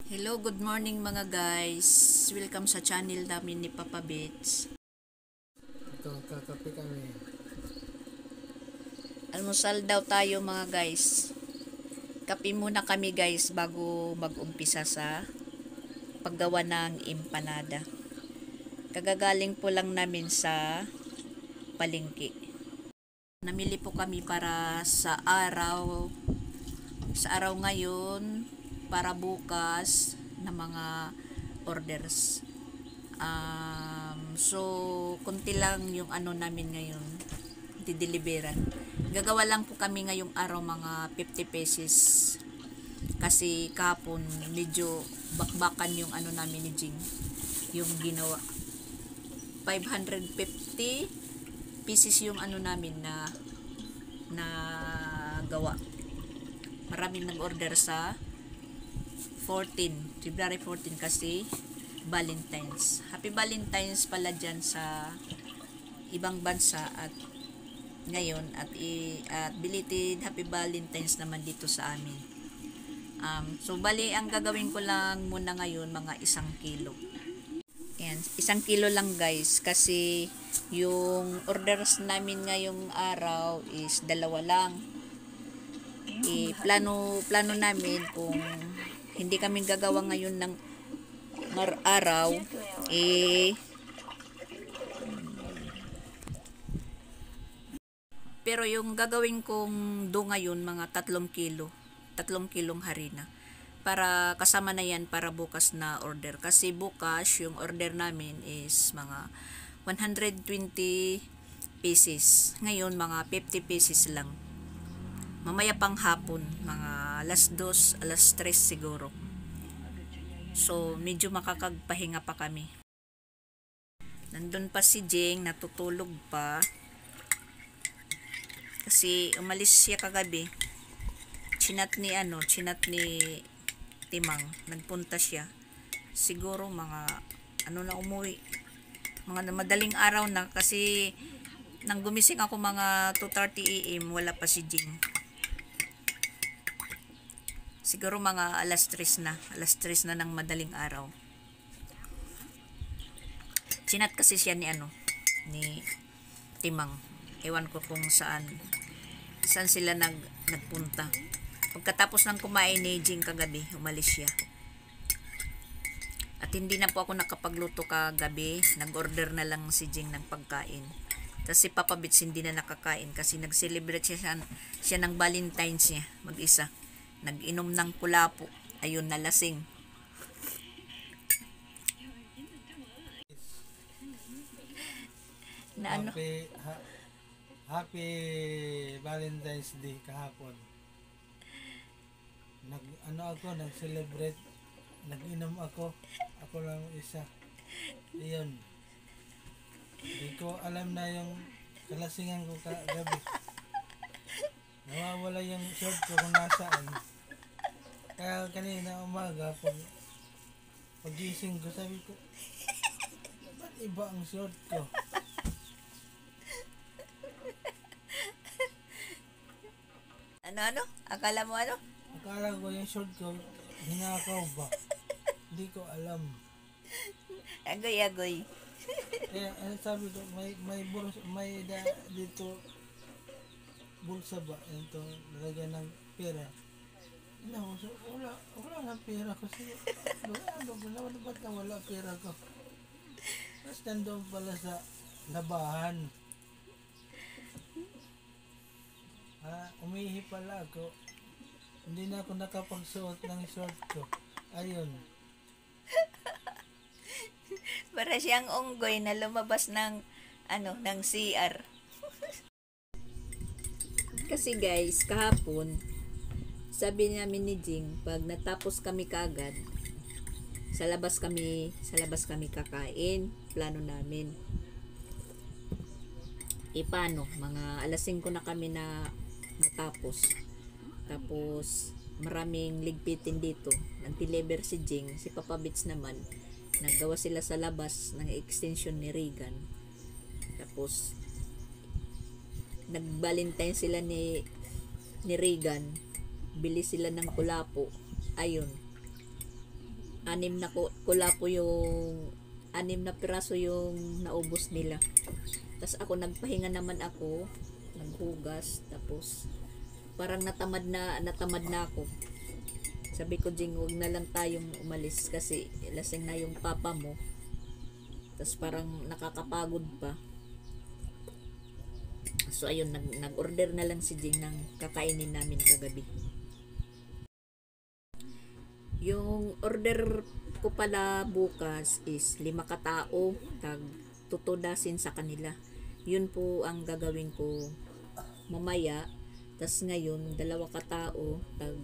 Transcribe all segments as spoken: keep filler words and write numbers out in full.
Hello, good morning mga guys. Welcome sa channel namin ni Papa Bits. Ito, kakape kami. Almusal daw tayo mga guys. Kape muna kami guys bago mag-umpisa sa paggawa ng empanada. Kagagaling po lang namin sa palengke. Namili po kami para sa araw sa araw ngayon para bukas na mga orders. Um, so, kunti lang yung ano namin ngayon, dideliveran. Gagawa lang po kami ngayong araw mga fifty pesos. Kasi kahapon, medyo bakbakan yung ano namin ni Jing. Yung ginawa. five hundred fifty pieces yung ano namin na na gawa. Maraming nag-order sa fourteen, February fourteen kasi Valentine's. Happy Valentine's pala dyan sa ibang bansa at ngayon at, i, at belated Happy Valentine's naman dito sa amin. Um, so bali ang gagawin ko lang muna ngayon mga isang kilo. Ayan, isang kilo lang guys kasi yung orders namin ngayong araw is dalawa lang. E, plano plano namin kung hindi kami gagawa ngayon ng araw, eh, pero yung gagawin kong do ngayon, mga tatlong kilo, tatlong kilong harina, para kasama na yan para bukas na order. Kasi bukas, yung order namin is mga one hundred twenty pieces. Ngayon, mga fifty pieces lang. Mamaya pang hapon, mga alas dos, alas tres siguro. So, medyo makakagpahinga pa kami. Nandun pa si Jing, natutulog pa. Kasi umalis siya kagabi. Chinat ni ano, chinat ni Timang. Nagpunta siya. Siguro mga, ano na umuwi. Mga madaling araw na kasi nang gumising ako mga two thirty a m wala pa si Jing. Siguro mga alas tres na. Alas tres na ng madaling araw. Chinat kasi siya ni ano, ni Timang. Ewan ko kung saan. Saan sila nag, nagpunta. Pagkatapos ng kumain ni Jing kagabi, umalis siya. At hindi na po ako nakapagluto kagabi. Nag-order na lang si Jing ng pagkain. Tapos si Papa Bits hindi na nakakain kasi nag-celebrate siya, siya ng Valentine's niya, mag-isa. Nag-inom ng kulapo. Ayun, nalasing. Na ano? Happy, ha, happy Valentine's Day kahapon. Nag, ano ako, nag-celebrate. Nag-inom ako. Ako lang isa. Iyon. Hindi ko alam na yung kalasingan ko kagabi. Nawawala yung short ko kung nasaan. Kaya kanina umaga, pag pagising ko, sabi ko, ba't iba ang short ko? Ano ano? Akala mo ano? Akala ko yung short ko, hinakaw ba? Hindi ko alam. Agoy agoy. Kaya ano sabi ko, may may bulsa, may da, dito bulsa ba? Ito, nalagyan ng pera. No, so, wala, wala nga pera ko. So, wala, wala, wala, ba't na wala pera ko? Tapos nandun pala sa labahan. Ah, umihi pala ako. Hindi na ako nakapagsuot ng short ko. Ayun. Para siyang unggoy na lumabas ng ano, ng C R. Kasi guys, kahapon sabi namin ni Jing, pag natapos kami kaagad, sa labas kami, sa labas kami kakain, plano namin. E paano? Mga alas singko na kami na natapos. Tapos, maraming ligpitin dito. Nag-deliver si Jing, si Papa Bits naman. Naggawa sila sa labas ng extension ni Regan. Tapos, nag-Valentine sila ni ni Regan. Bili sila ng kulapo. Ayun. anim na ku- kula po yung anim na piraso yung naubos nila. Tapos ako nagpahinga naman ako, naghugas, tapos parang natamad na natamad na ako. Sabi ko, Jing, huwag na lang tayong umalis kasi lasing na yung papa mo. Tapos parang nakakapagod pa. So ayun, nag, nag-order na lang si Jing ng kakainin namin kagabi. Yung order ko pala bukas is lima katao, tag tutudasin sa kanila. Yun po ang gagawin ko mamaya. Tas ngayon, dalawa katao, tag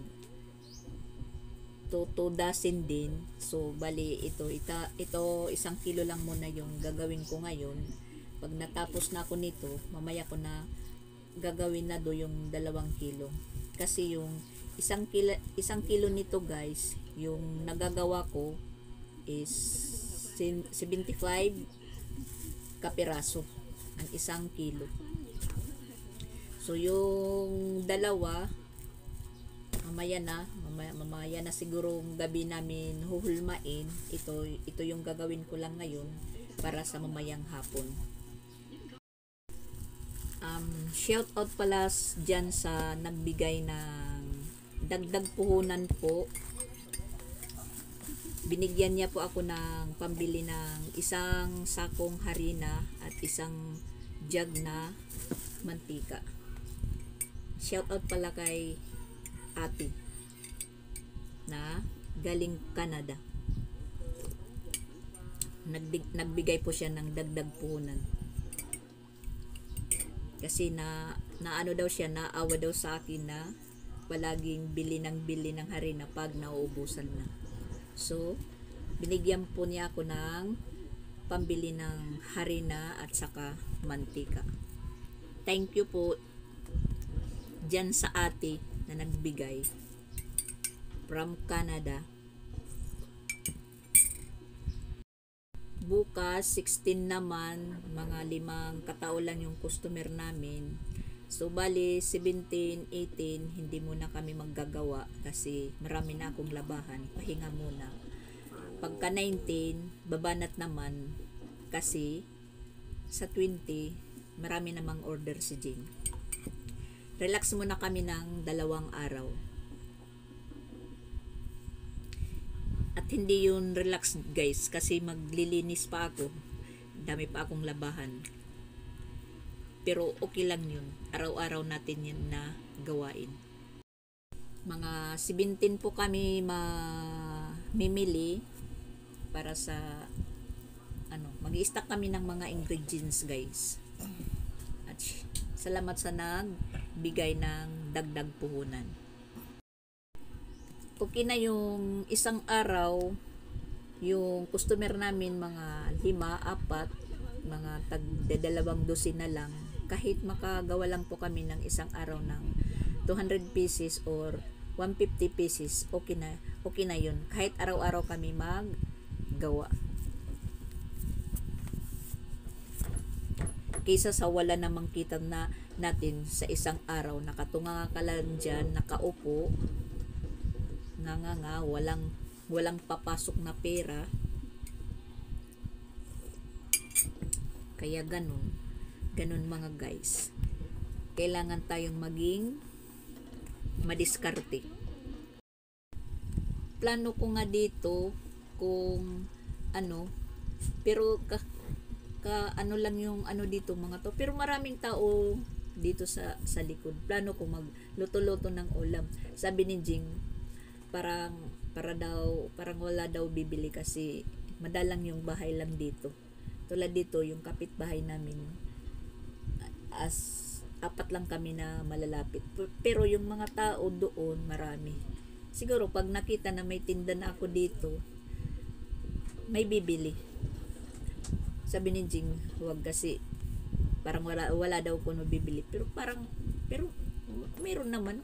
tutudasin din. So, bali, ito, ita, ito, isang kilo lang muna yung gagawin ko ngayon. Pag natapos na ako nito, mamaya ko na gagawin na do yung dalawang kilo. Kasi yung isang kilo, isang kilo nito guys, yung nagagawa ko is seventy-five kapiraso ang isang kilo. So yung dalawa mamaya na mamaya, mamaya na siguro gabi namin huhulmain. Ito ito yung gagawin ko lang ngayon para sa mamayang hapon. Um, shout out pala dyan sa nagbigay ng dagdag puhunan po. Binigyan niya po ako ng pambili ng isang sakong harina at isang jug na mantika. Shout out pala kay ate na galing Canada. Nagbig, nagbigay po siya ng dagdag puhunan. Kasi na naano daw siya, naawa daw sa akin na palaging bili ng bili ng harina pag nauubusan na. So, binigyan po niya ako ng pambili ng harina at saka mantika. Thank you po dyan sa ate na nagbigay from Canada. Bukas, sixteen naman, mga limang katao lang yung customer namin. So, bali, seventeen, eighteen, hindi muna kami maggagawa kasi marami na akong labahan. Pahinga muna. Pagka nineteen, babanat naman kasi sa twenty, marami namang order si Jing. Relax muna kami ng dalawang araw. At hindi yun relax guys kasi maglilinis pa ako. Dami pa akong labahan. Pero okay lang yun. Araw-araw natin yan na gawain. Mga seventeen po kami mamimili para sa ano, mag-i-stock kami ng mga ingredients guys. At salamat sa nagbigay ng dagdag puhunan. Okay na yung isang araw, yung customer namin mga lima, apat, mga tagdadalawang dosin na lang. Kahit makagawa lang po kami ng isang araw ng two hundred pieces or one hundred fifty pieces, okay na, okay na yun. Kahit araw-araw kami maggawa. Kaysa sa wala namang kita na natin sa isang araw, nakatunga ka lang dyan, nakaupo, nga nga nga, walang, walang papasok na pera. Kaya ganun, ganun mga guys. Kailangan tayong maging madiskarte. Plano ko nga dito kung ano, pero ka, ka ano lang yung ano dito mga to. Pero maraming tao dito sa sa likod. Plano ko magluto-luto ng ulam. Sabi ni Jing, parang para daw parang wala daw bibili kasi madalang yung bahay lang dito. Tulad dito yung kapitbahay namin, as apat lang kami na malalapit. Pero yung mga tao doon marami. Siguro pag nakita na may tinda na ako dito, may bibili. Sabi ni Jing, huwag kasi parang wala wala daw kuno bibili. Pero parang pero meron naman.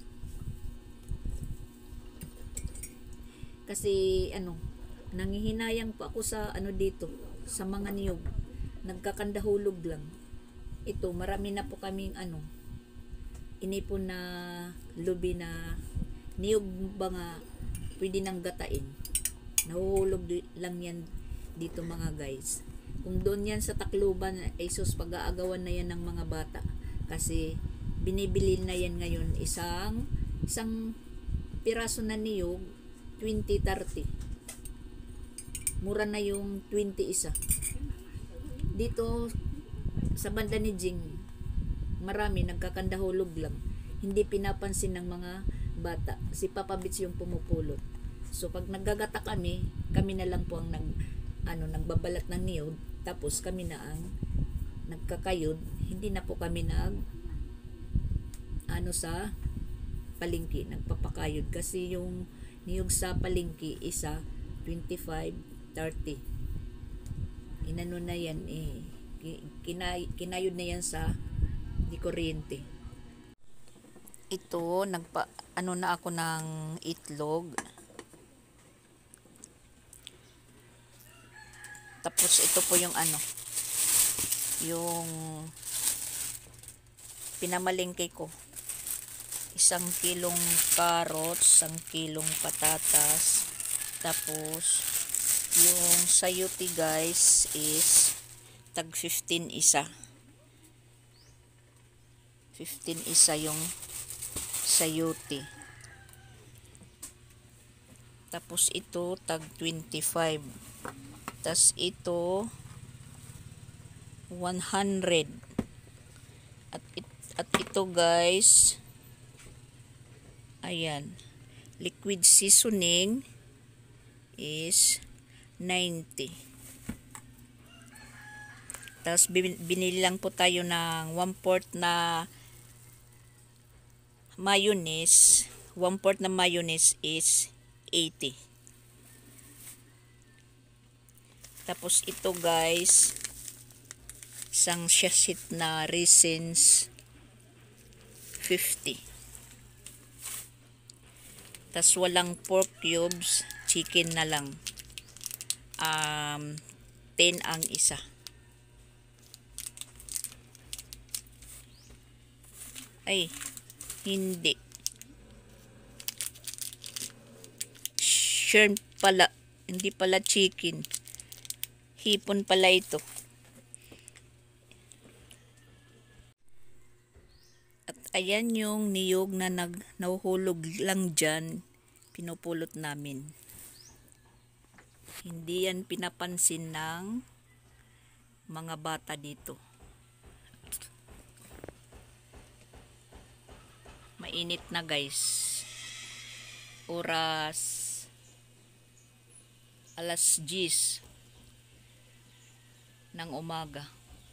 Kasi ano, nangihinayang pa ako sa ano dito, sa mga niyog. Nagkakandahulog lang. Ito, marami na po kaming ano, inipon na lubi na niyog ba nga pwede nang gatain. Nahuhulog di- lang yan dito mga guys. Kung doon yan sa Tacloban, ay sus, pag-aagawan na yan ng mga bata. Kasi binibili na yan ngayon isang isang piraso na niyog, twenty thirty. Mura na yung twenty isa. Dito sa banda ni Jing, marami nagkakandahulog lang. Hindi pinapansin ng mga bata. Si Papa Bits yung pumupulot. So pag naggagata kami, kami na lang po ang nag ano nagbabalat ng niyog, tapos kami na ang nagkakayod. Hindi na po kami nag ano sa palengke nagpapakayod kasi yung niyog sa palengke isa twenty-five thirty. Inano na yan eh kinay, kinayod na yan sa di kuryente. Ito nagpa ano na ako ng itlog. Tapos ito po yung ano, yung pinamalengke ko. Isang kilong carrots, isang kilong patatas. Tapos yung sayote guys is tag fifteen isa. fifteen isa yung sayote. Tapos ito tag twenty-five. Tas ito one hundred. At it, at ito guys, ayan, liquid seasoning is ninety. Tapos binili lang po tayo ng one fourth na mayonnaise. one fourth na mayonnaise is eighty. Tapos ito guys, isang sachet na raisins fifty. Tapos walang pork cubes, chicken na lang. Um, ten ang isa. Ay, hindi. Shrimp pala, hindi pala chicken. Hipon pala ito. At ayan yung niyog na nag nahuhulog lang dyan, pinupulot namin. Hindi yan pinapansin ng mga bata dito. Mainit na guys. Oras alas diyes ng umaga.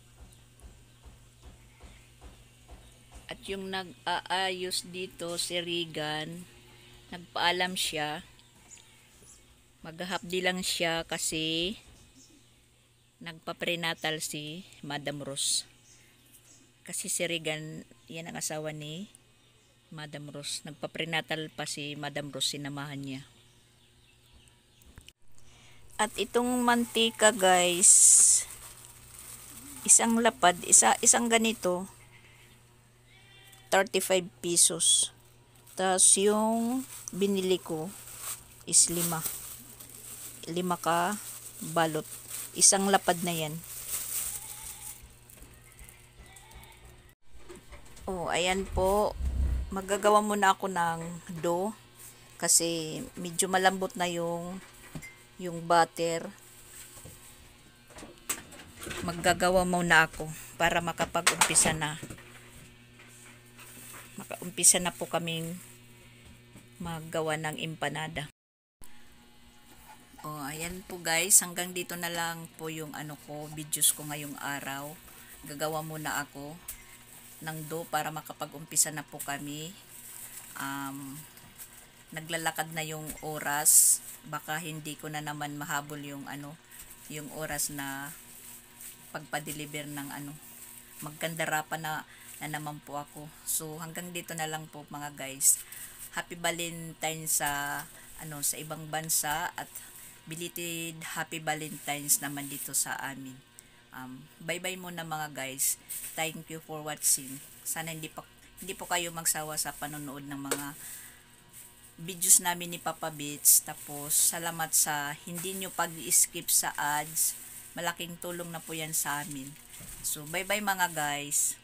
At yung nag-aayos dito si Regan, nagpaalam siya. Maghahapdi lang siya kasi nagpa-prenatal si Madam Rose. Kasi si Regan, yan ang asawa ni Madam Rose. Nagpa-prenatal pa si Madam Rose, sinamahan niya. At itong mantika guys, isang lapad, isa, isang ganito, thirty-five pesos. Tapos yung binili ko is lima. Lima ka balot. Isang lapad na yan. Oh, ayan po. Magagawa muna ako ng dough kasi medyo malambot na yung yung butter. Maggagawa muna ako para makapag-umpisa na. Makaumpisa na po kaming maggawa ng empanada. Oh, ayan po guys, hanggang dito na lang po yung ano ko, videos ko ngayong araw. Gagawa muna ako ng dough para makapag-umpisa na po kami. Um, naglalakad na yung oras, baka hindi ko na naman mahabol yung ano, yung oras na pagpa-deliver ng ano. Magkandara pa na, na naman po ako. So hanggang dito na lang po mga guys. Happy Valentine's sa ano sa ibang bansa at belated Happy Valentine's naman dito sa amin. Um, bye-bye muna mga guys. Thank you for watching. Sana hindi pa hindi po kayo magsawa sa panonood ng mga videos namin ni Papa Bits. Tapos, salamat sa hindi nyo pag-skip sa ads. Malaking tulong na po yan sa amin. So, bye-bye mga guys.